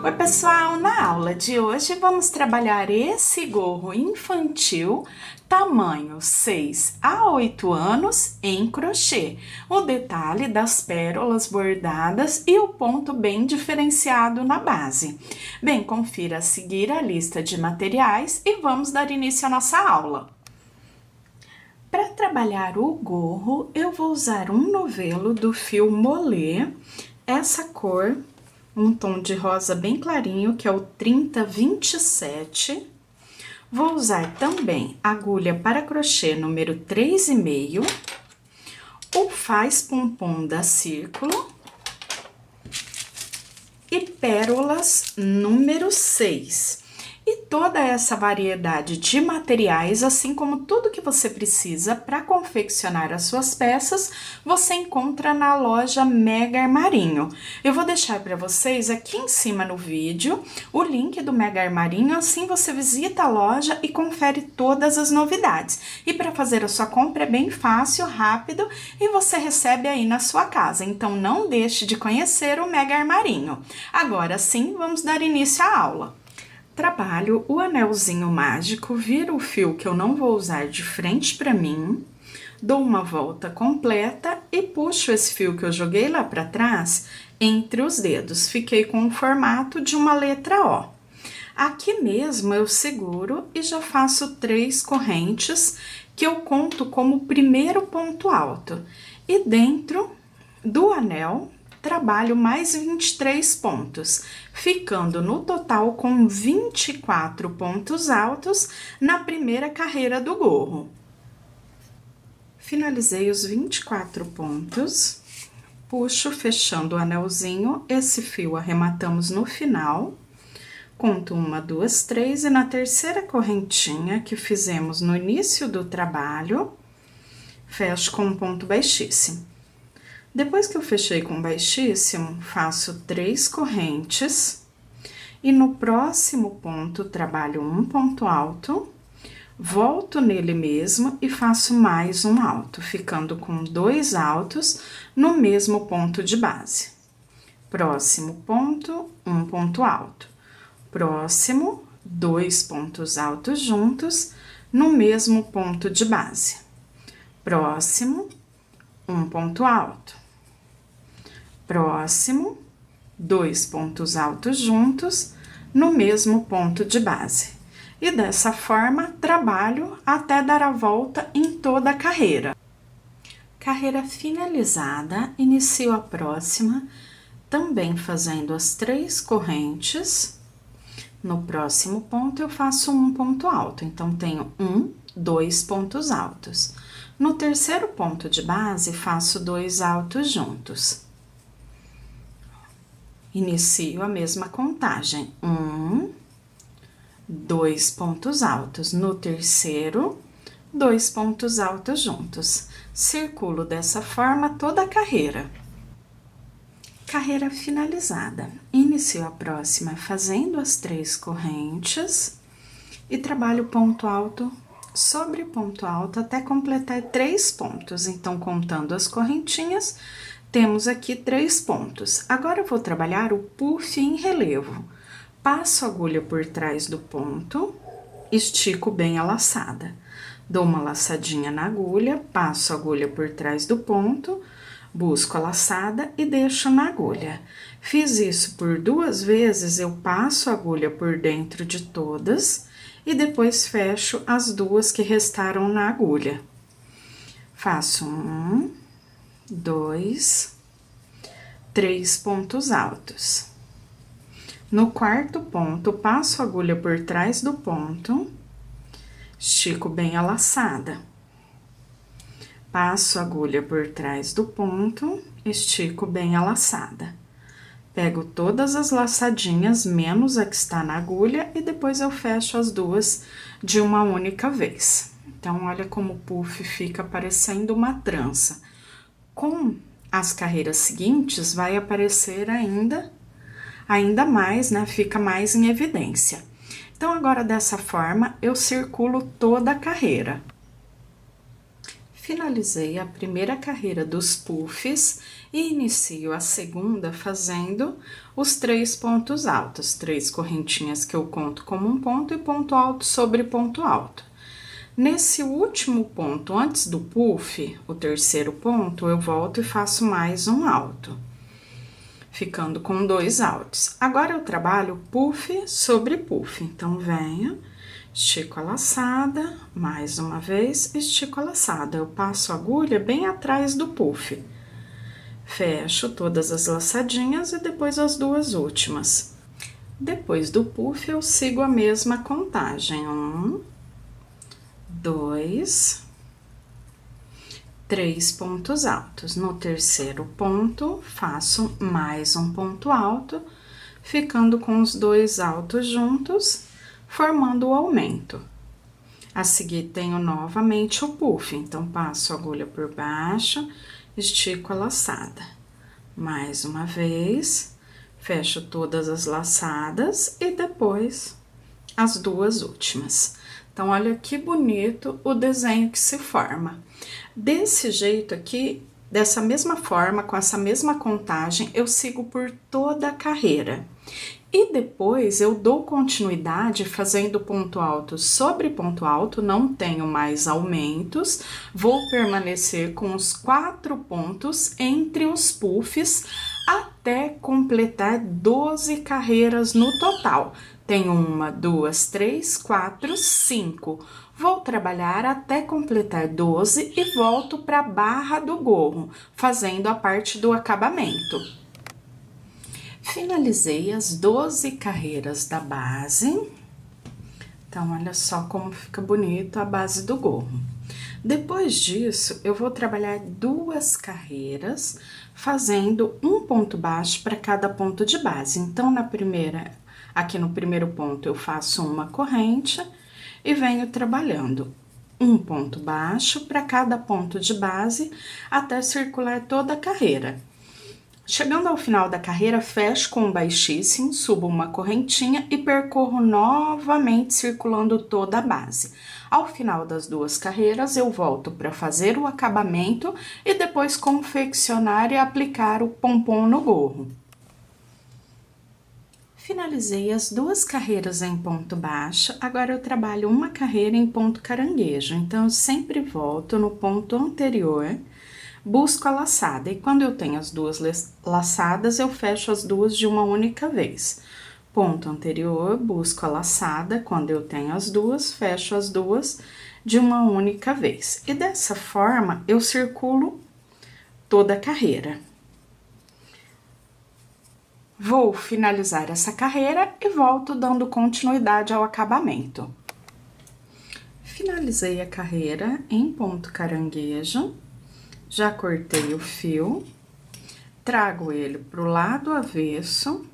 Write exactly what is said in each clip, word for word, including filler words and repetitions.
Oi pessoal, na aula de hoje vamos trabalhar esse gorro infantil tamanho seis a oito anos em crochê. O detalhe das pérolas bordadas e o ponto bem diferenciado na base. Bem, confira a seguir a lista de materiais e vamos dar início à nossa aula. Para trabalhar o gorro, eu vou usar um novelo do fio molê, essa cor, um tom de rosa bem clarinho, que é o trinta vinte e sete. Vou usar também agulha para crochê número três e meio, o faz pompom da Círculo e pérolas número seis. E toda essa variedade de materiais, assim como tudo que você precisa para confeccionar as suas peças, você encontra na loja Mega Armarinho. Eu vou deixar para vocês aqui em cima no vídeo o link do Mega Armarinho, assim você visita a loja e confere todas as novidades. E para fazer a sua compra é bem fácil, rápido e você recebe aí na sua casa. Então não deixe de conhecer o Mega Armarinho. Agora sim, vamos dar início à aula. Trabalho o anelzinho mágico, viro o fio que eu não vou usar de frente para mim, dou uma volta completa e puxo esse fio que eu joguei lá para trás entre os dedos. Fiquei com o formato de uma letra O. Aqui mesmo eu seguro e já faço três correntes que eu conto como primeiro ponto alto. E dentro do anel, trabalho mais vinte e três pontos, ficando no total com vinte e quatro pontos altos na primeira carreira do gorro. Finalizei os vinte e quatro pontos, puxo fechando o anelzinho, esse fio arrematamos no final, conto uma, duas, três, e na terceira correntinha que fizemos no início do trabalho, fecho com um ponto baixíssimo. Depois que eu fechei com baixíssimo, faço três correntes e no próximo ponto trabalho um ponto alto, volto nele mesmo e faço mais um alto, ficando com dois altos no mesmo ponto de base. Próximo ponto, um ponto alto. Próximo, dois pontos altos juntos no mesmo ponto de base. Próximo, um ponto alto. Próximo, dois pontos altos juntos no mesmo ponto de base. E dessa forma, trabalho até dar a volta em toda a carreira. Carreira finalizada, inicio a próxima, também fazendo as três correntes. No próximo ponto, eu faço um ponto alto, então, tenho um, dois pontos altos. No terceiro ponto de base, faço dois altos juntos. Inicio a mesma contagem, um, dois pontos altos. No terceiro, dois pontos altos juntos. Circulo dessa forma toda a carreira. Carreira finalizada. Inicio a próxima fazendo as três correntes e trabalho ponto alto sobre ponto alto até completar três pontos. Então, contando as correntinhas, temos aqui três pontos. Agora, eu vou trabalhar o puff em relevo. Passo a agulha por trás do ponto, estico bem a laçada. Dou uma laçadinha na agulha, passo a agulha por trás do ponto, busco a laçada e deixo na agulha. Fiz isso por duas vezes, eu passo a agulha por dentro de todas e depois fecho as duas que restaram na agulha. Faço um, dois, três pontos altos. No quarto ponto, passo a agulha por trás do ponto, estico bem a laçada. Passo a agulha por trás do ponto, estico bem a laçada. Pego todas as laçadinhas, menos a que está na agulha, e depois eu fecho as duas de uma única vez. Então, olha como o puff fica parecendo uma trança. Com as carreiras seguintes, vai aparecer ainda, ainda mais, né? Fica mais em evidência. Então, agora, dessa forma, eu circulo toda a carreira. Finalizei a primeira carreira dos puffs e inicio a segunda fazendo os três pontos altos, três correntinhas que eu conto como um ponto e ponto alto sobre ponto alto. Nesse último ponto, antes do puff, o terceiro ponto, eu volto e faço mais um alto, ficando com dois altos. Agora, eu trabalho puff sobre puff, então, venho, estico a laçada, mais uma vez, estico a laçada. Eu passo a agulha bem atrás do puff. Fecho todas as laçadinhas e depois as duas últimas. Depois do puff, eu sigo a mesma contagem. Um, dois, três pontos altos. No terceiro ponto, faço mais um ponto alto, ficando com os dois altos juntos, formando o aumento. A seguir, tenho novamente o puff, então, passo a agulha por baixo, estico a laçada. Mais uma vez, fecho todas as laçadas e depois as duas últimas. Então, olha que bonito o desenho que se forma. Desse jeito aqui, dessa mesma forma, com essa mesma contagem, eu sigo por toda a carreira. E depois, eu dou continuidade fazendo ponto alto sobre ponto alto, não tenho mais aumentos, vou permanecer com os quatro pontos entre os puffs até completar doze carreiras no total. Tenho uma, duas, três, quatro, cinco. Vou trabalhar até completar doze e volto para a barra do gorro, fazendo a parte do acabamento. Finalizei as doze carreiras da base. Então, olha só como fica bonito a base do gorro. Depois disso, eu vou trabalhar duas carreiras, fazendo um ponto baixo para cada ponto de base. Então, na primeira, aqui no primeiro ponto, eu faço uma corrente e venho trabalhando um ponto baixo para cada ponto de base até circular toda a carreira. Chegando ao final da carreira, fecho com um baixíssimo, subo uma correntinha e percorro novamente circulando toda a base. Ao final das duas carreiras, eu volto para fazer o acabamento e depois confeccionar e aplicar o pompom no gorro. Finalizei as duas carreiras em ponto baixo, agora eu trabalho uma carreira em ponto caranguejo, então eu sempre volto no ponto anterior, busco a laçada, e quando eu tenho as duas laçadas, eu fecho as duas de uma única vez. Ponto anterior, busco a laçada, quando eu tenho as duas, fecho as duas de uma única vez. E dessa forma, eu circulo toda a carreira. Vou finalizar essa carreira e volto dando continuidade ao acabamento. Finalizei a carreira em ponto caranguejo, já cortei o fio, trago ele pro lado avesso.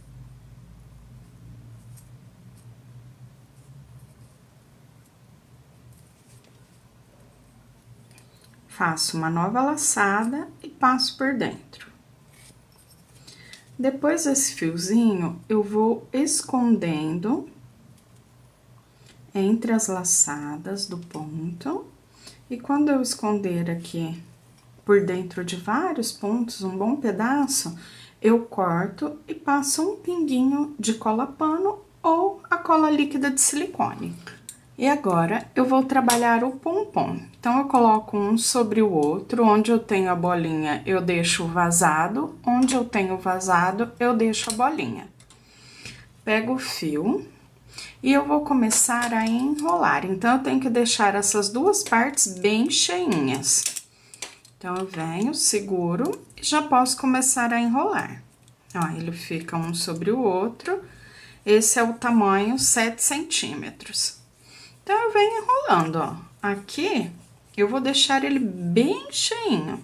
Faço uma nova laçada e passo por dentro. Depois desse fiozinho, eu vou escondendo entre as laçadas do ponto. E quando eu esconder aqui por dentro de vários pontos, um bom pedaço, eu corto e passo um pinguinho de cola pano ou a cola líquida de silicone. E agora, eu vou trabalhar o pompom. Então, eu coloco um sobre o outro, onde eu tenho a bolinha, eu deixo vazado, onde eu tenho vazado, eu deixo a bolinha. Pego o fio e eu vou começar a enrolar. Então, eu tenho que deixar essas duas partes bem cheinhas. Então, eu venho, seguro e já posso começar a enrolar. Ó, ele fica um sobre o outro. Esse é o tamanho sete centímetros. Então, eu venho enrolando, ó. Aqui, eu vou deixar ele bem cheinho.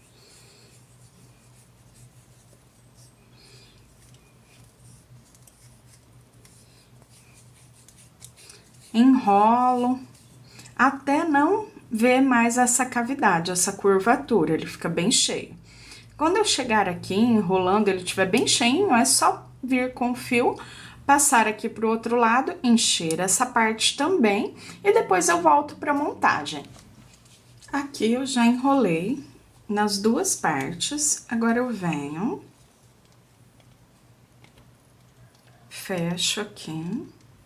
Enrolo até não ver mais essa cavidade, essa curvatura, ele fica bem cheio. Quando eu chegar aqui, enrolando, ele estiver bem cheinho, é só vir com o fio, passar aqui pro outro lado, encher essa parte também, e depois eu volto pra montagem. Aqui eu já enrolei nas duas partes, agora eu venho, fecho aqui,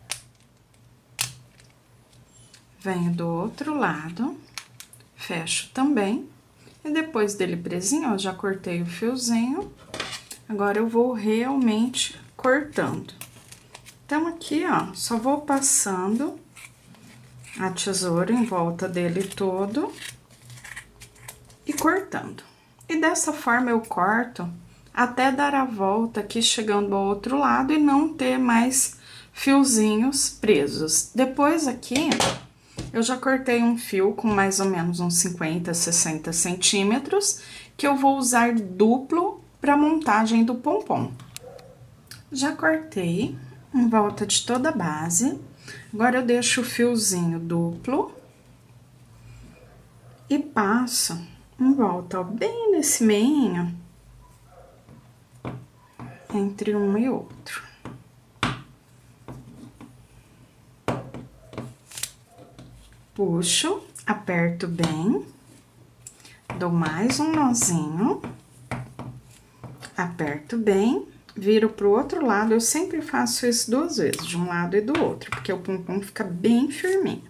venho do outro lado, fecho também, e depois dele presinho, ó, já cortei o fiozinho, agora eu vou realmente cortando. Então, aqui, ó, só vou passando a tesoura em volta dele todo e cortando. E dessa forma eu corto até dar a volta aqui, chegando ao outro lado e não ter mais fiozinhos presos. Depois aqui, eu já cortei um fio com mais ou menos uns cinquenta, sessenta centímetros, que eu vou usar duplo para montagem do pompom. Já cortei em volta de toda a base. Agora, eu deixo o fiozinho duplo e passo em volta, ó, bem nesse meinho, entre um e outro. Puxo, aperto bem, dou mais um nozinho, aperto bem, viro pro outro lado. Eu sempre faço isso duas vezes, de um lado e do outro, porque o pompom fica bem firminho.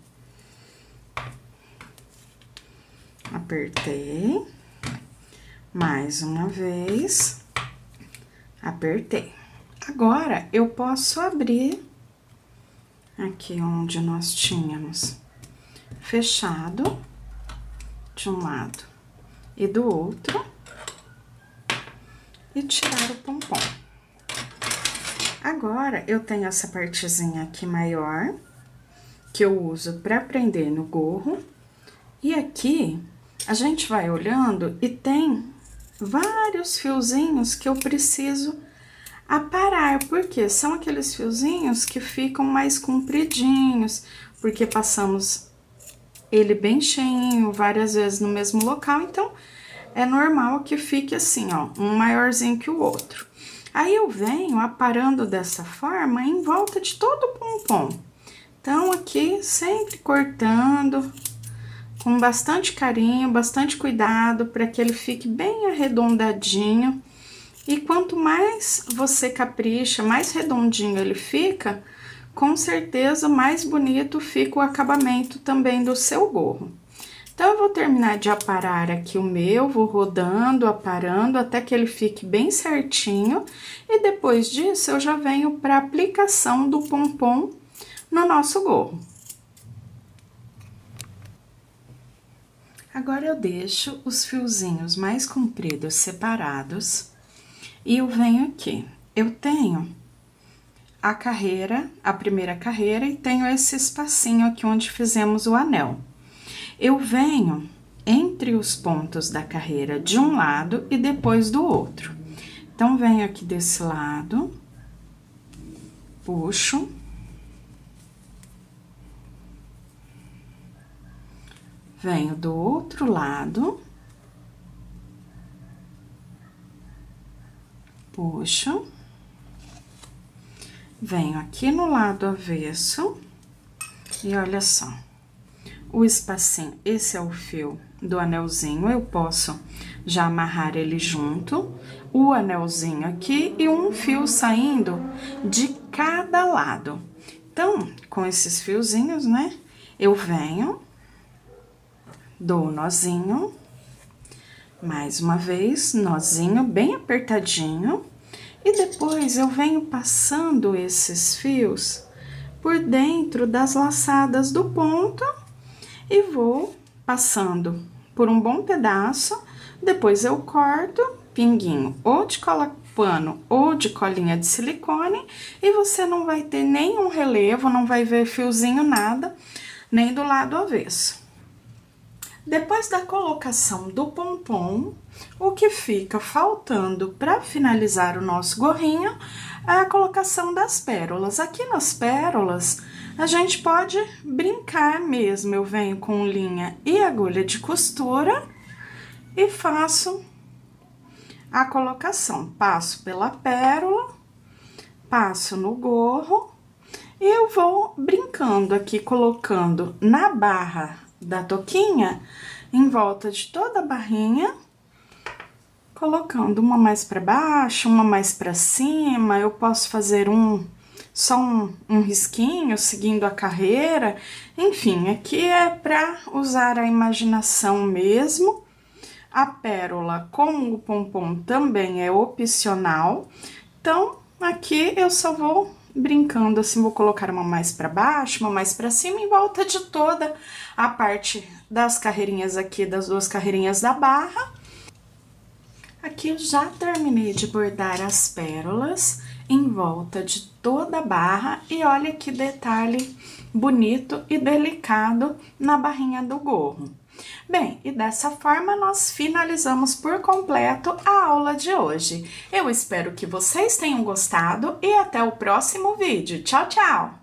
Apertei, mais uma vez, apertei. Agora, eu posso abrir aqui onde nós tínhamos fechado, de um lado e do outro, e tirar o pompom. Agora, eu tenho essa partezinha aqui maior, que eu uso para prender no gorro, e aqui a gente vai olhando e tem vários fiozinhos que eu preciso aparar, porque são aqueles fiozinhos que ficam mais compridinhos, porque passamos ele bem cheinho várias vezes no mesmo local, então é normal que fique assim, ó, um maiorzinho que o outro. Aí eu venho aparando dessa forma em volta de todo o pompom. Então, aqui sempre cortando com bastante carinho, bastante cuidado, para que ele fique bem arredondadinho. E quanto mais você capricha, mais redondinho ele fica, com certeza mais bonito fica o acabamento também do seu gorro. Então, eu vou terminar de aparar aqui o meu, vou rodando, aparando, até que ele fique bem certinho. E depois disso, eu já venho para aplicação do pompom no nosso gorro. Agora, eu deixo os fiozinhos mais compridos separados e eu venho aqui. Eu tenho a carreira, a primeira carreira, e tenho esse espacinho aqui onde fizemos o anel. Eu venho entre os pontos da carreira de um lado e depois do outro. Então, venho aqui desse lado, puxo, venho do outro lado, puxo, venho aqui no lado avesso e olha só. O espacinho, esse é o fio do anelzinho, eu posso já amarrar ele junto, o anelzinho aqui e um fio saindo de cada lado. Então, com esses fiozinhos, né, eu venho, dou o nozinho, mais uma vez, nozinho bem apertadinho, e depois eu venho passando esses fios por dentro das laçadas do ponto, e vou passando por um bom pedaço, depois eu corto, pinguinho ou de cola pano ou de colinha de silicone, e você não vai ter nenhum relevo, não vai ver fiozinho nada, nem do lado avesso. Depois da colocação do pompom, o que fica faltando para finalizar o nosso gorrinho é a colocação das pérolas. Aqui nas pérolas, a gente pode brincar mesmo. Eu venho com linha e agulha de costura e faço a colocação. Passo pela pérola, passo no gorro e eu vou brincando aqui, colocando na barra da touquinha em volta de toda a barrinha, colocando uma mais para baixo, uma mais para cima. Eu posso fazer um só um, um risquinho seguindo a carreira. Enfim, aqui é para usar a imaginação mesmo. A pérola com o pompom também é opcional. Então, aqui eu só vou brincando assim, vou colocar uma mais para baixo, uma mais para cima, em volta de toda a parte das carreirinhas aqui, das duas carreirinhas da barra. Aqui eu já terminei de bordar as pérolas em volta de toda a barra e olha que detalhe bonito e delicado na barrinha do gorro. Bem, e dessa forma nós finalizamos por completo a aula de hoje. Eu espero que vocês tenham gostado e até o próximo vídeo. Tchau, tchau!